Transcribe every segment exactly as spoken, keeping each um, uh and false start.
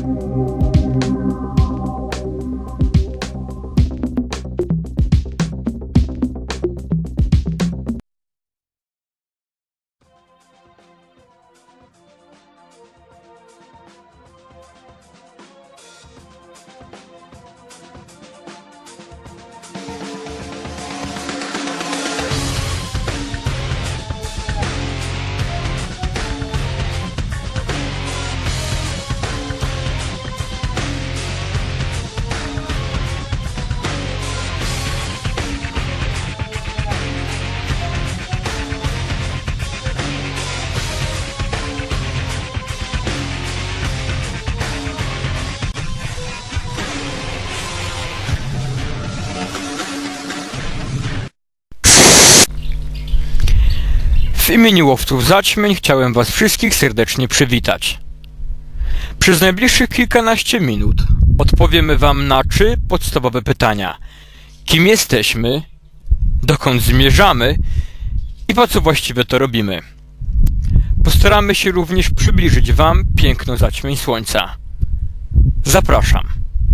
W imieniu łowców zaćmień chciałem was wszystkich serdecznie przywitać. Przez najbliższych kilkanaście minut odpowiemy wam na trzy podstawowe pytania. Kim jesteśmy? Dokąd zmierzamy? I po co właściwie to robimy? Postaramy się również przybliżyć wam piękno zaćmień słońca. Zapraszam.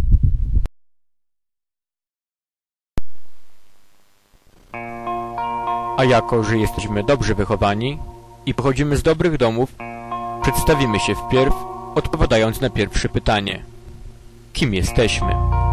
A jako, że jesteśmy dobrze wychowani i pochodzimy z dobrych domów, przedstawimy się wpierw, odpowiadając na pierwsze pytanie. Kim jesteśmy?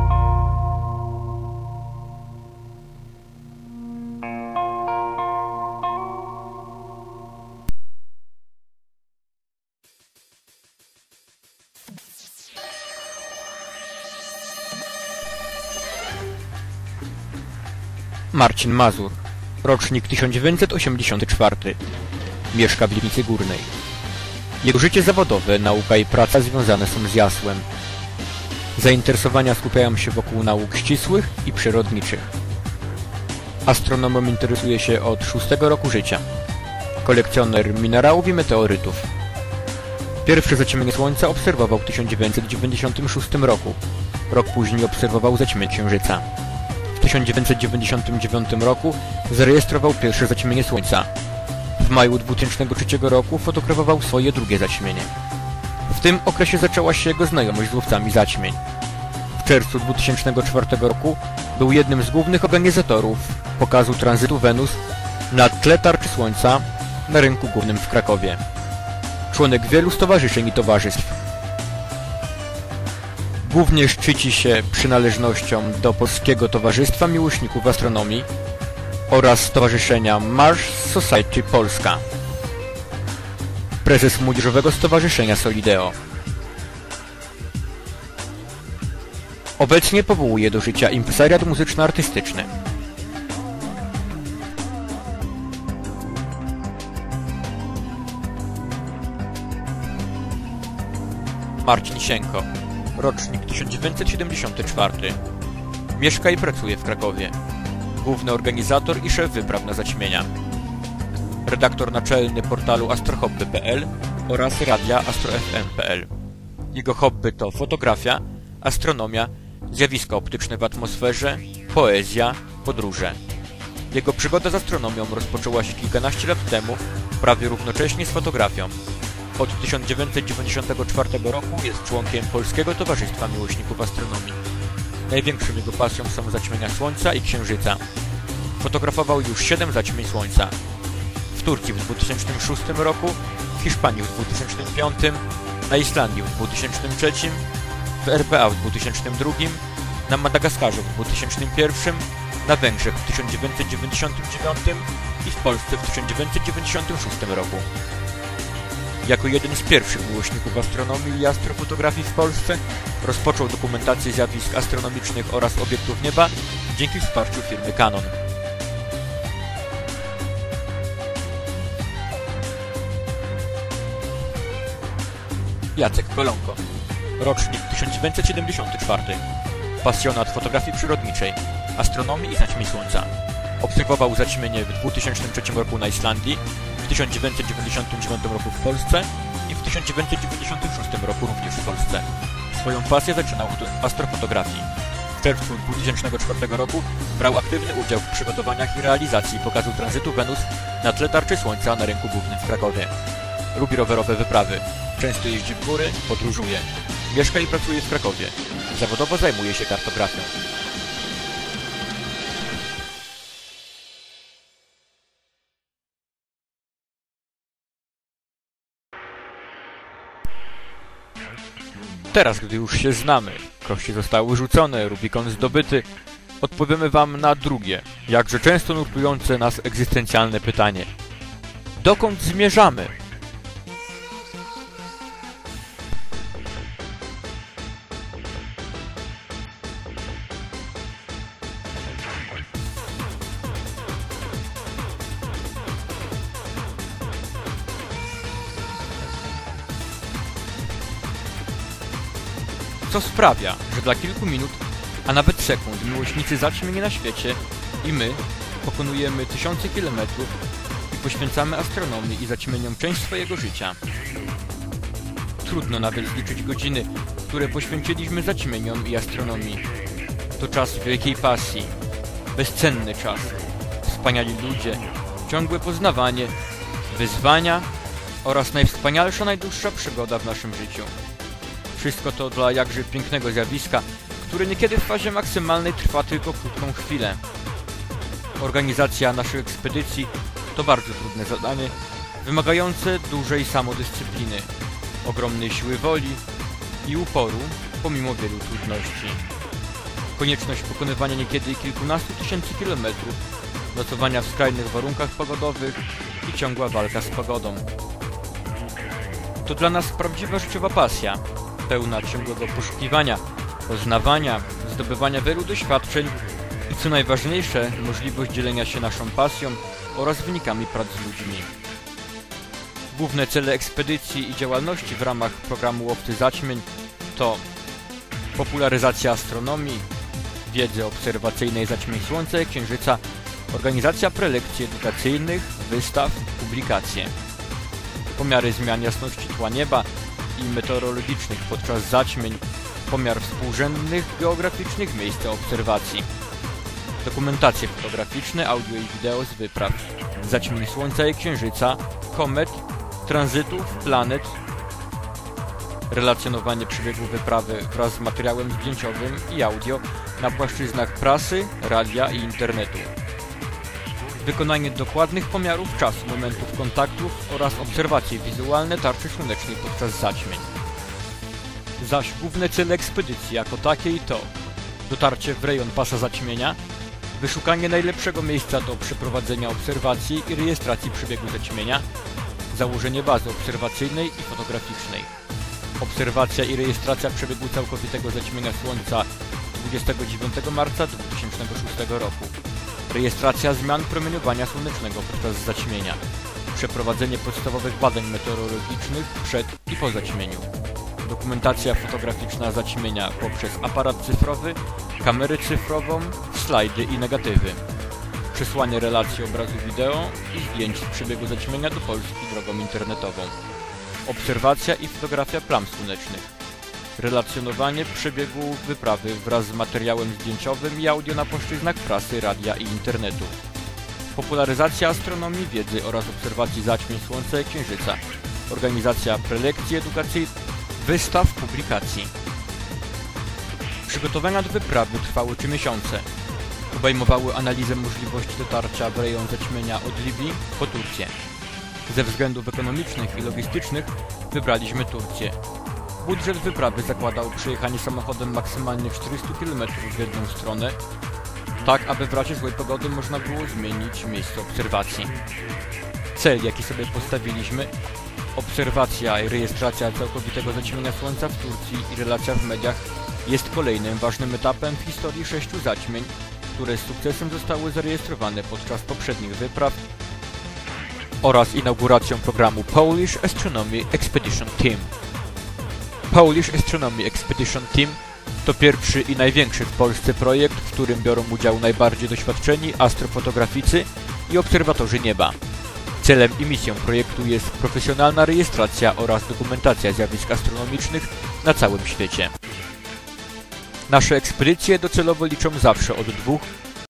Marcin Mazur, rocznik tysiąc dziewięćset osiemdziesiąty czwarty. Mieszka w Gliwicy Górnej. Jego życie zawodowe, nauka i praca związane są z jasłem. Zainteresowania skupiają się wokół nauk ścisłych i przyrodniczych. Astronomią interesuje się od szóstego roku życia. Kolekcjoner minerałów i meteorytów. Pierwsze zaćmienie Słońca obserwował w tysiąc dziewięćset dziewięćdziesiątym szóstym roku. Rok później obserwował zaćmienie Księżyca. W tysiąc dziewięćset dziewięćdziesiątym dziewiątym roku zarejestrował pierwsze zaćmienie Słońca. W maju dwutysięcznego trzeciego roku fotografował swoje drugie zaćmienie. W tym okresie zaczęła się jego znajomość z łowcami zaćmień. W czerwcu dwutysięcznego czwartego roku był jednym z głównych organizatorów pokazu tranzytu Wenus na tle tarczy Słońca na rynku głównym w Krakowie. Członek wielu stowarzyszeń i towarzystw. Głównie szczyci się przynależnością do Polskiego Towarzystwa Miłośników Astronomii oraz Stowarzyszenia Mars Society Polska. Prezes Młodzieżowego Stowarzyszenia Solideo. Obecnie powołuje do życia impresariat muzyczno-artystyczny. Marcin Sienko, rocznik tysiąc dziewięćset siedemdziesiąty czwarty. Mieszka i pracuje w Krakowie. Główny organizator i szef wypraw na zaćmienia. Redaktor naczelny portalu astrohobby kropka p l oraz radia astro f m kropka p l. Jego hobby to fotografia, astronomia, zjawiska optyczne w atmosferze, poezja, podróże. Jego przygoda z astronomią rozpoczęła się kilkanaście lat temu, prawie równocześnie z fotografią. Od tysiąc dziewięćset dziewięćdziesiątego czwartego roku jest członkiem Polskiego Towarzystwa Miłośników Astronomii. Największą jego pasją są zaćmienia Słońca i Księżyca. Fotografował już siedem zaćmień Słońca. W Turcji w dwutysięcznym szóstym roku, w Hiszpanii w dwutysięcznym piątym, na Islandii w dwutysięcznym trzecim, w R P A w dwutysięcznym drugim, na Madagaskarze w dwutysięcznym pierwszym, na Węgrzech w tysiąc dziewięćset dziewięćdziesiątym dziewiątym i w Polsce w tysiąc dziewięćset dziewięćdziesiątym szóstym roku. Jako jeden z pierwszych miłośników astronomii i astrofotografii w Polsce rozpoczął dokumentację zjawisk astronomicznych oraz obiektów nieba dzięki wsparciu firmy Canon. Jacek Kolonko, rocznik tysiąc dziewięćset siedemdziesiąty czwarty. Pasjonat fotografii przyrodniczej, astronomii i zaćmień Słońca. Obserwował zaćmienie w dwutysięcznym trzecim roku na Islandii, w tysiąc dziewięćset dziewięćdziesiątym dziewiątym roku w Polsce i w tysiąc dziewięćset dziewięćdziesiątym szóstym roku również w Polsce. Swoją pasję zaczynał od astrofotografii. W czerwcu dwutysięcznego czwartego roku brał aktywny udział w przygotowaniach i realizacji pokazu tranzytu Wenus na tle tarczy Słońca na rynku głównym w Krakowie. Lubi rowerowe wyprawy. Często jeździ w góry, podróżuje. Mieszka i pracuje w Krakowie. Zawodowo zajmuje się kartografią. Teraz, gdy już się znamy, kości zostały rzucone, Rubikon zdobyty, odpowiemy wam na drugie, jakże często nurtujące nas egzystencjalne pytanie. Dokąd zmierzamy? Co sprawia, że dla kilku minut, a nawet sekund miłośnicy zaćmień na świecie i my pokonujemy tysiące kilometrów i poświęcamy astronomii i zaćmieniom część swojego życia. Trudno nawet zliczyć godziny, które poświęciliśmy zaćmieniom i astronomii. To czas wielkiej pasji, bezcenny czas, wspaniali ludzie, ciągłe poznawanie, wyzwania oraz najwspanialsza, najdłuższa przygoda w naszym życiu. Wszystko to dla jakże pięknego zjawiska, które niekiedy w fazie maksymalnej trwa tylko krótką chwilę. Organizacja naszych ekspedycji to bardzo trudne zadanie, wymagające dużej samodyscypliny, ogromnej siły woli i uporu pomimo wielu trudności. Konieczność pokonywania niekiedy kilkunastu tysięcy kilometrów, nocowania w skrajnych warunkach pogodowych i ciągła walka z pogodą. To dla nas prawdziwa życiowa pasja, pełna ciągłego poszukiwania, poznawania, zdobywania wielu doświadczeń i co najważniejsze, możliwość dzielenia się naszą pasją oraz wynikami prac z ludźmi. Główne cele ekspedycji i działalności w ramach programu Łowcy Zaćmień to popularyzacja astronomii, wiedzy obserwacyjnej zaćmień Słońca i Księżyca, organizacja prelekcji edukacyjnych, wystaw, publikacje, pomiary zmian jasności tła nieba i meteorologicznych podczas zaćmień, pomiar współrzędnych geograficznych miejsc obserwacji, dokumentacje fotograficzne, audio i wideo z wypraw, zaćmień Słońca i Księżyca, komet, tranzytów, planet, relacjonowanie przebiegu wyprawy wraz z materiałem zdjęciowym i audio na płaszczyznach prasy, radia i internetu, wykonanie dokładnych pomiarów czasu momentów kontaktów oraz obserwacje wizualne tarczy słonecznej podczas zaćmień. Zaś główne cele ekspedycji jako takiej to dotarcie w rejon pasa zaćmienia, wyszukanie najlepszego miejsca do przeprowadzenia obserwacji i rejestracji przebiegu zaćmienia, założenie bazy obserwacyjnej i fotograficznej, obserwacja i rejestracja przebiegu całkowitego zaćmienia Słońca dwudziestego dziewiątego marca dwa tysiące szóstego roku, rejestracja zmian promieniowania słonecznego podczas zaćmienia, przeprowadzenie podstawowych badań meteorologicznych przed i po zaćmieniu, dokumentacja fotograficzna zaćmienia poprzez aparat cyfrowy, kamerę cyfrową, slajdy i negatywy, przesłanie relacji obrazu wideo i zdjęć z przebiegu zaćmienia do Polski drogą internetową, obserwacja i fotografia plam słonecznych, relacjonowanie przebiegu wyprawy wraz z materiałem zdjęciowym i audio na płaszczyznach prasy, radia i internetu, popularyzacja astronomii, wiedzy oraz obserwacji zaćmień Słońca i Księżyca, organizacja prelekcji edukacyjnych, wystaw, publikacji. Przygotowania do wyprawy trwały trzy miesiące. Obejmowały analizę możliwości dotarcia w rejon zaćmienia od Libii po Turcję. Ze względów ekonomicznych i logistycznych wybraliśmy Turcję. Budżet wyprawy zakładał przejechanie samochodem maksymalnie czterysta kilometrów w jedną stronę, tak aby w razie złej pogody można było zmienić miejsce obserwacji. Cel, jaki sobie postawiliśmy, obserwacja i rejestracja całkowitego zaćmienia Słońca w Turcji i relacja w mediach, jest kolejnym ważnym etapem w historii sześciu zaćmień, które z sukcesem zostały zarejestrowane podczas poprzednich wypraw oraz inauguracją programu Polish Astronomy Expedition Team. Polish Astronomy Expedition Team to pierwszy i największy w Polsce projekt, w którym biorą udział najbardziej doświadczeni astrofotograficy i obserwatorzy nieba. Celem i misją projektu jest profesjonalna rejestracja oraz dokumentacja zjawisk astronomicznych na całym świecie. Nasze ekspedycje docelowo liczą zawsze od dwóch